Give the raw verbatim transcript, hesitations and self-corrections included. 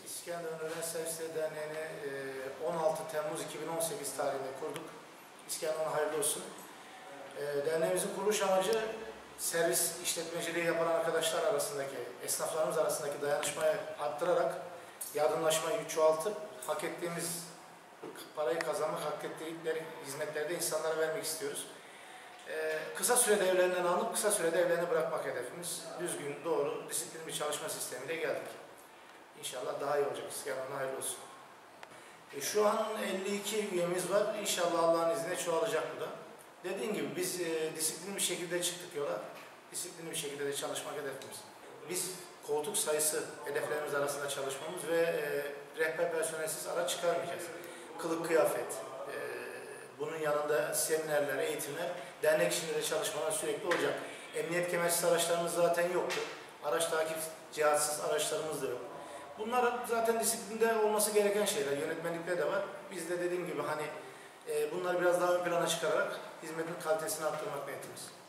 İskenderun Öğrenci Servisleri Derneği'ni on altı Temmuz iki bin on sekiz tarihinde kurduk. İskenderun'a hayırlı olsun. Derneğimizin kuruluş amacı servis işletmeciliği yapan arkadaşlar arasındaki, esnaflarımız arasındaki dayanışmayı arttırarak yardımlaşmayı çoğaltıp hak ettiğimiz parayı kazanmak, hak ettikleri hizmetleri de insanlara vermek istiyoruz. Ee, kısa sürede evlerinden alınıp kısa sürede evlerini bırakmak hedefimiz. Düzgün, doğru, disiplinli bir çalışma sistemiyle geldik. İnşallah daha iyi olacak. İskenderun'a hayırlı olsun. E, şu an elli iki üyemiz var. İnşallah Allah'ın izniyle çoğalacak bu da. Dediğim gibi biz e, disiplinli bir şekilde çıktık yola. Disiplinli bir şekilde de çalışmak hedefimiz. Biz koltuk sayısı hedeflerimiz arasında çalışmamız ve e, rehber personelsiz araç çıkarmayacağız. Kılık kıyafet, e, bunun yanında seminerler, eğitimler, dernek içinde de çalışmalar sürekli olacak. Emniyet kemersiz araçlarımız zaten yoktu. Araç takip cihazsız araçlarımız da yok. Bunlar zaten disiplinde olması gereken şeyler. Yönetmelikte de var. Biz de dediğim gibi hani e, bunları biraz daha ön plana çıkararak hizmetin kalitesini arttırmak niyetimiz.